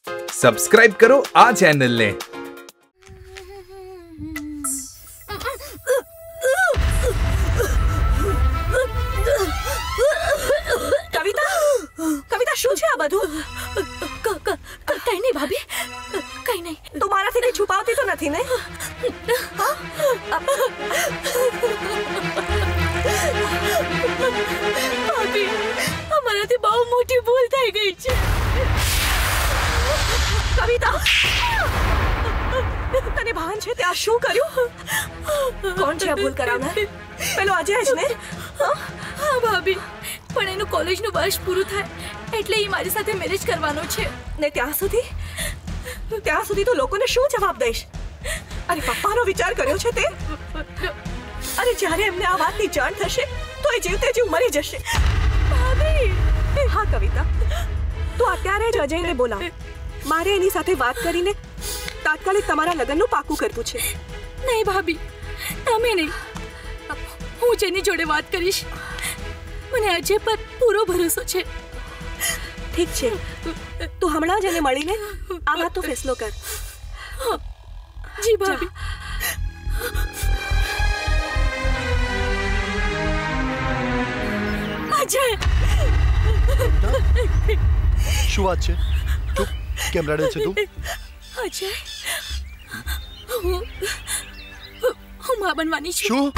Subscribe કરો આ ચેનલને. કવિતા શું છે આ બધું? કઈ નહીં ભાભી, કઈ નહીં. તું મારાથી કઈ છુપાવતી તો નથી ને? ભાભી, અમારાથી બહુ મોટી ભૂલ થઈ ગઈ છે. કવિતા, તને ભાન છે તે આ શું કર્યું? કોણ છે આ ભૂલ કરાવનાર? પેલો અજય જ ને? હા ભાભી, પણ એનું કોલેજનું વર્ષ પૂરું થાય એટલે એ મારી સાથે મેરેજ કરવાનો છે. ને ત્યાં સુધી તો લોકોને શું જવાબ દઈશ? અરે પપ્પાનો વિચાર કર્યો છે તે? અરે જ્યારે એમને આ વાતની જાણ થશે તો એ જીવતે જીવ મરી જશે. ભાભી, હા કવિતા, તું અત્યારે જ અજયને બોલાવ. મારે એની સાથે વાત કરીને તાત્કાલિક તમારા લગ્નનું પાકું કરવું છે. નહીં ભાભી, તમે નહીં, હું જેની જોડે વાત કરીશ. મને અજય પર પૂરો ભરોસો છે. ઠીક છે, તું હમણાં જ એને મળીને આ વાતનો ફેસલો કર. જી ભાભી. અજય, શું વાત છે? ચૂપ કેમ રડે છે તું? અજય, હું મા બનવાની છું. શું?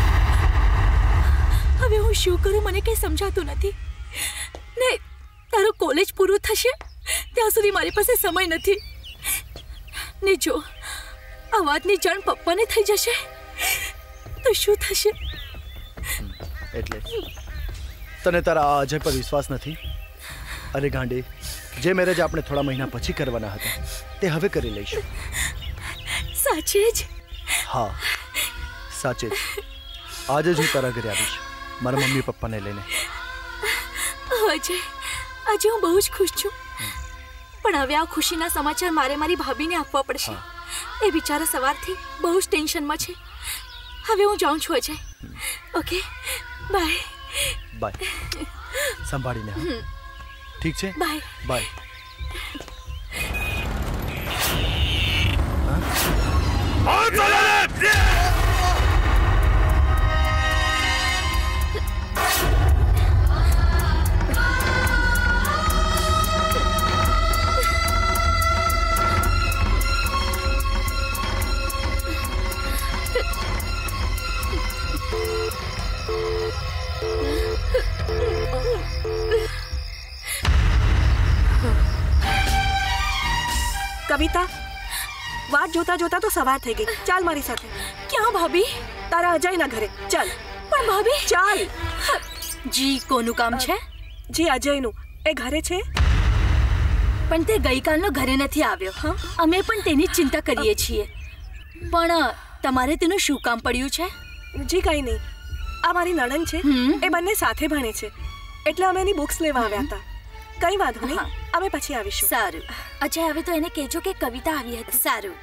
હવે હું શું કરું મને કઈ સમજાતું નથી. ને તારું કોલેજ પૂરું થશે ત્યાં સુધી મારી પાસે સમય નથી. ને જો આ વાતની જાણ પપ્પાને થઈ જશે તો શું થશે? એટલે તને તારા આ અજય પર વિશ્વાસ નથી? અરે ગાંડી, જે મેરેજ આપણે થોડા મહિના પછી કરવાના હતા તે હવે કરી લઈશું. સાચે જ? હા સાચે જ. આજે જ હું તારા ઘરે આવીશ મારા મમ્મી પપ્પાને લઈને. અજય, આજે હું બહુ જ ખુશ છું, પણ હવે આ ખુશીના સમાચાર મારે મારી ભાભીને આપવા પડશે. એ બિચારા સવારથી બહુ જ ટેન્શનમાં છે. હવે હું જાઉં છું અજય. Okay, by. બાય. સંભાળીને. ઠીક છે, બાય. બાય. કવિતા, વાત જોતા જોતા તો સવાર થઈ ગઈ. ચાલ મારી સાથે. ક્યાં ભાભી? તારા અજયના ઘરે ચાલ. પણ ભાભી, ચાલ. જી, કોનું કામ છે? જી અજયનું. એ ઘરે છે? પણ તે ગઈકાલનો ઘરે નથી આવ્યો. હા, અમે પણ તેની જ ચિંતા કરીએ છીએ. પણ તમારે તેનું શું કામ પડ્યું છે? જી કઈ નહીં, આ મારી નણંદ છે, એ બંને સાથે ભણે છે એટલે અમે એની બુક્સ લેવા આવ્યા હતા. કઈ વાંધો નહીં, અમે પછી આવીશું. સારું. અજય, હવે તો એને કહેજો કે કવિતા આવી હતી. સારું.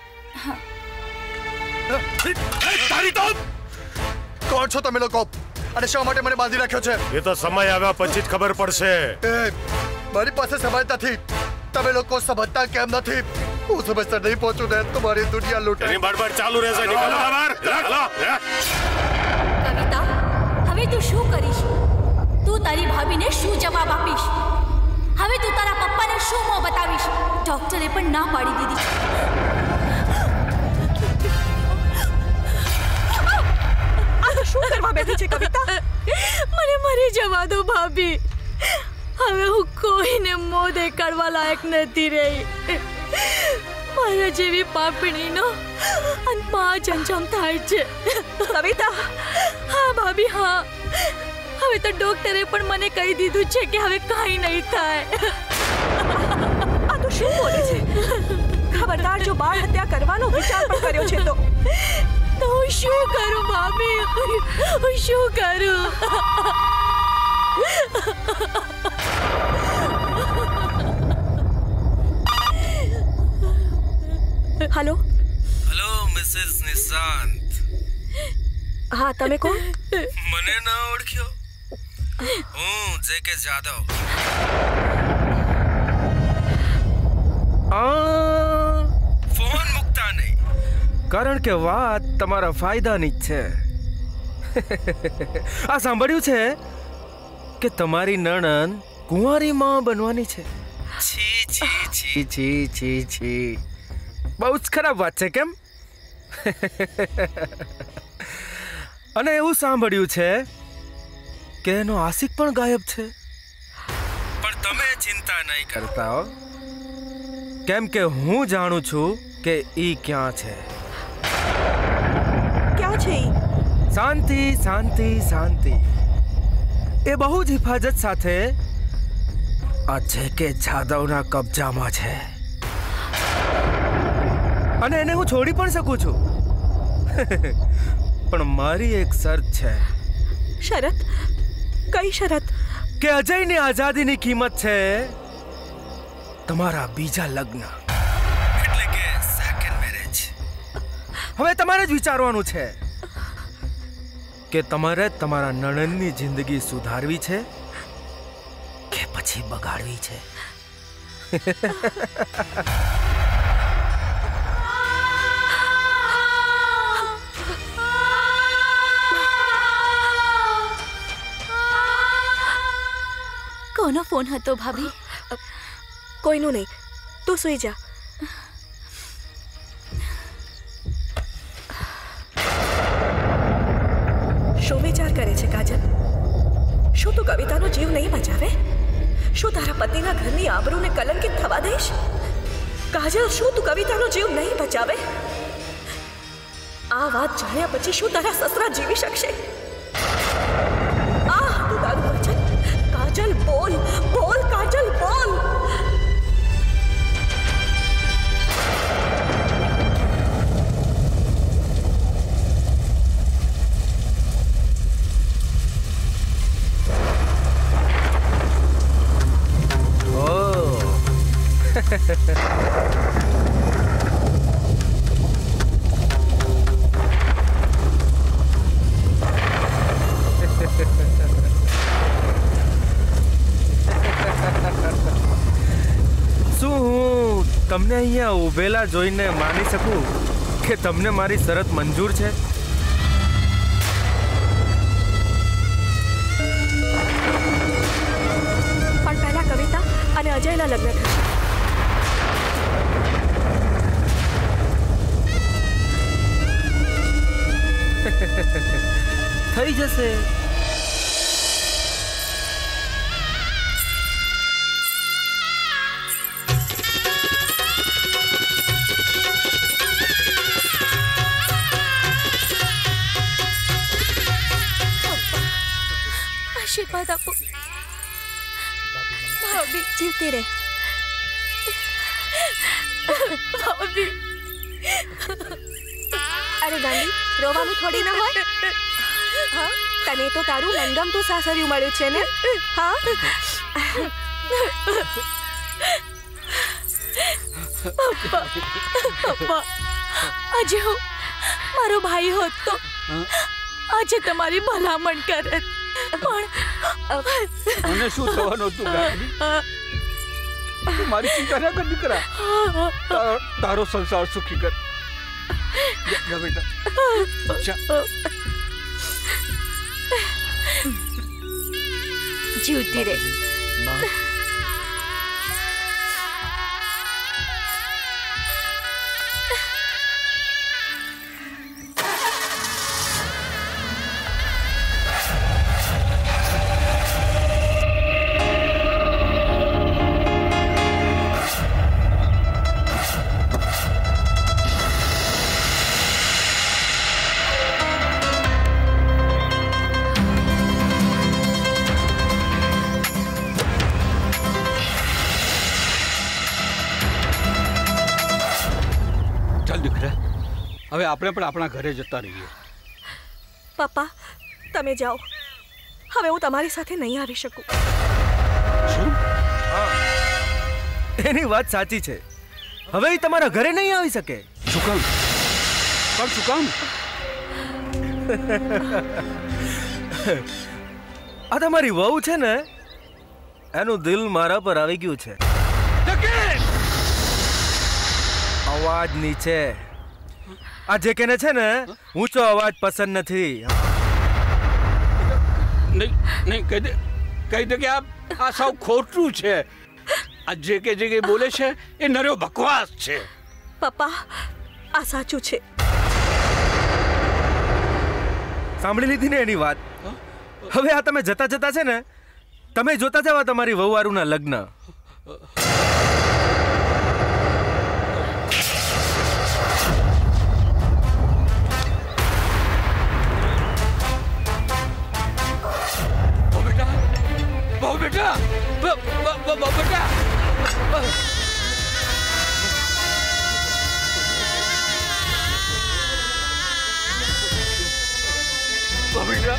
તારી તો કોણ છો તમે લોકો અને શા માટે મને બાંધી રાખ્યો છે? એ તો સમય આવ્યા પછી જ ખબર પડશે. મારી પાસે સમય નથી. તમે લોકો સમજતા કેમ નથી? હું સમજતા નહીં પહોંચું ને તમારી દુનિયા લૂંટે. એની બડબડ ચાલુ રહેશે. નીકળો બહાર. કવિતા, હવે તું શું કરીશ? તું તારી ભાભીને શું જવાબ આપીશ? હવે તું તારા પપ્પાને શું મોં બતાવીશ? ડોક્ટરે પણ ના પાડી દીધી. આ તો શું કરવા બેઠી છે કવિતા? મને મરી જવા દો ભાભી. હવે હું કોઈને મોં દેખાડવા લાયક નથી રહી. મારા જેવી પાપણીનો અંતમાં જંજમ થાય છે. કવિતા, હા ભાભી, હા. હવે તો ડોક્ટરે પણ મને કહી દીધું છે કે હવે કાંઈ નહીં થાય. આ તો શું બોલે છે? ખબરદાર જો બાળ હત્યા કરવાનો વિચાર પણ કર્યો છે તો હું શું કરું ભાભી? હું શું કરું? હેલો. Hello Mrs Nishant. હા, તમે કોણ? મને ના ઓળખ્યો? હું જે કે જાદવ. કારણ કે વાત તમારા ફાયદાની જ છે. આ સાંભળ્યું છે કે તમારી નણંદ કુંવારી માં બનવાની છે. છી છી છી છી છી છી, બહુ જ ખરાબ વાત છે કેમ? અને એવું સાંભળ્યું છે કે એનો આશિક પણ ગાયબ છે. પણ તમે ચિંતા નહીં કરતા હો, કેમ કે હું જાણું છું કે ઈ ક્યાં છે. ક્યાં છે ઈ? શાંતિ શાંતિ શાંતિ. એ બહુ જ હિફાજત સાથે આ જે કે જાદવના કબજામાં છે, અને એને હું છોડી પણ શકું છું. પણ મારી એક શરત છે. શરત? કઈ શરત? કે અજયની આઝાદીની કિંમત છે તમારા બીજા લગ્ન, એટલે કે સેકન્ડ મેરેજ. હવે તમારે જ વિચારવાનું છે કે તમારે તમારા નણંદની જિંદગી સુધારવી છે કે પછી બગાડવી છે. કોનો ફોન હતો ભાભી? કોઈનું નહીં, તું સૂઈ જા. શું વિચાર કરે છે કાજલ? શું તું કવિતાનો જીવ નહીં બચાવે? શું તારા પતિના ઘરની આબરૂને કલંકિત થવા દઈશ? કાજલ, શું તું કવિતાનો જીવ નહીં બચાવે? આ વાત જાણ્યા પછી શું તારા સસરા જીવી શકશે? આ હતું તારું વચન. કાજલ, બોલ બોલ કાજલ, બોલ. શું હું તમને અહીંયા ઉભેલા જોઈને માની શકું કે તમને મારી શરત મંજૂર છે? પણ પહેલા કવિતા અને અજયના લગ્ન થશે. થઈ જશે. આશીર્વાદ આપો ભાભી. જીવતી રહે ભાભી. અરે ગાંડી, રોવાનું થોડી ના હોય. હા, તને તો તારું મનગમતું સાસરિયું મળ્યું છે ને? હા. પપ્પા, આજે હું મારો ભાઈ હોત તો આજે તમારી ભલામણ કરત, પણ મને શું થવાનું હતું ગાંધી? તું મારી ચિંતા ના કર દીકરા. તારો સંસાર સુખી કર. જા બેટા, જા. જીવતી રહે. હવે આપણે પણ આપણા ઘરે જતા રહીએ. પપ્પા, તમે જાઓ. હવે હું તમારી સાથે નહીં આવી શકું. શું? એની વાત સાચી છે. હવે એ તમારા ઘરે નહીં આવી શકે. શું કામ? શું કામ? આ તમારી વહુ છે ને, એનું દિલ મારા પર આવી ગયું છે. અવાજ નીચે. આ જે કેને છે ને ઊંચો અવાજ પસંદ નથી. નહીં કહી દે કે આ સાવ ખોટું છે. આ જે કે બોલે છે એ નર્યો બકવાસ છે. પપ્પા આ સાચું છે. સાંભળી લીધી ને એની વાત. હવે આ તમે જતા જતા છે ને તમે જોતા જાવ તમારી વહુવારુના લગ્ન. બેટા બેટા બેટા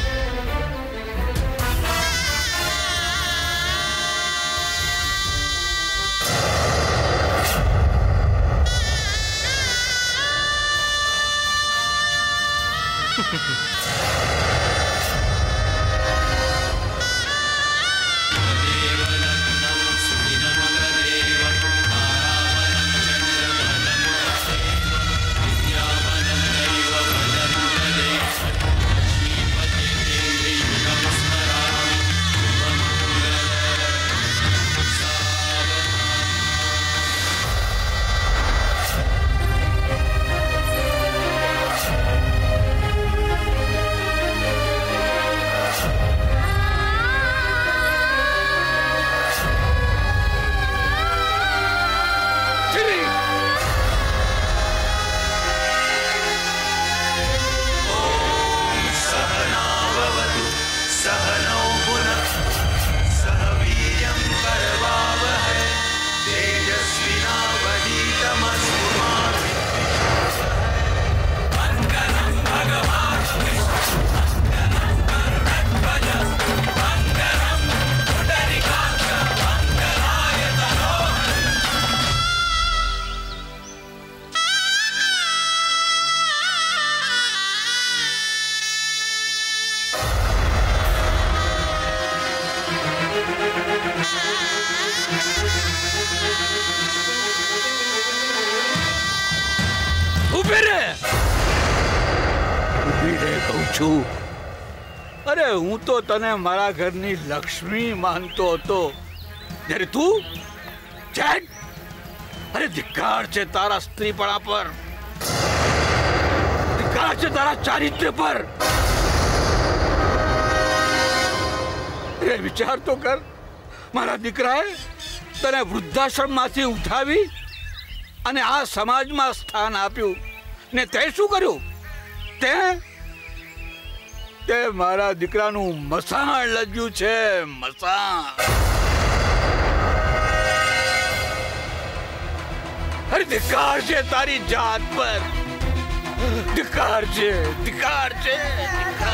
અરે હું તો તને મારા ઘરની લક્ષ્મી માનતો હતો જ્યારે તું અરે ધિક્કાર છે તારા સ્ત્રીપણા પર, ધિક્કાર છે તારા ચારિત્ર્ય પર. એ વિચાર તો કર, મારા દીકરાએ તને વૃદ્ધાશ્રમમાંથી ઉઠાવી અને આ સમાજમાં સ્થાન આપ્યું ને તે શું કર્યું? તે મારા દીકરાનું મસાણ લજ્યું છે, મસાણ. અરે ધિક્કાર છે તારી જાત પર, ધિક્કાર છે, ધિક્કાર છે.